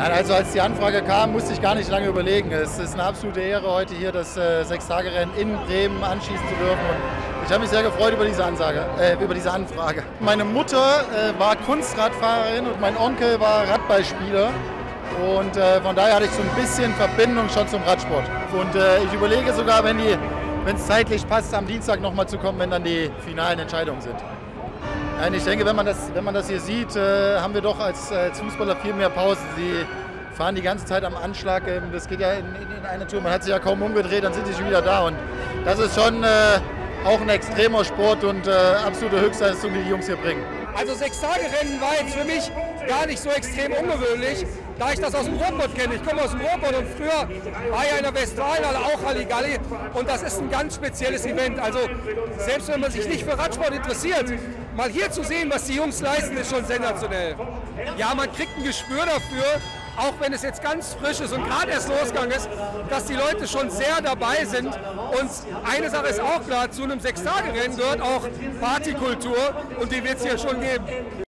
Also als die Anfrage kam, musste ich gar nicht lange überlegen. Es ist eine absolute Ehre, heute hier das Sechstagerennen in Bremen anschließen zu dürfen. Und ich habe mich sehr gefreut über diese Anfrage. Meine Mutter war Kunstradfahrerin und mein Onkel war Radballspieler. Und von daher hatte ich so ein bisschen Verbindung schon zum Radsport. Und ich überlege sogar, wenn es zeitlich passt, am Dienstag nochmal zu kommen, wenn dann die finalen Entscheidungen sind. Ich denke, wenn man das hier sieht, haben wir doch als Fußballer viel mehr Pausen. Sie fahren die ganze Zeit am Anschlag. Das geht ja in einer Tour, man hat sich ja kaum umgedreht, dann sind sie schon wieder da. Und das ist schon auch ein extremer Sport und absolute Höchstleistung, die die Jungs hier bringen. Also Sechstagerennen war jetzt für mich gar nicht so extrem ungewöhnlich, da ich das aus dem Ruhrpott kenne. Ich komme aus dem Ruhrpott und früher war ja in der Westfalenhalle auch Halligalli und das ist ein ganz spezielles Event. Also selbst wenn man sich nicht für Radsport interessiert, mal hier zu sehen, was die Jungs leisten, ist schon sensationell. Ja, man kriegt ein Gespür dafür, auch wenn es jetzt ganz frisch ist und gerade erst losgegangen ist, dass die Leute schon sehr dabei sind. Und eine Sache ist auch klar, zu einem Sechstagerennen gehört auch Partykultur und die wird es hier schon geben.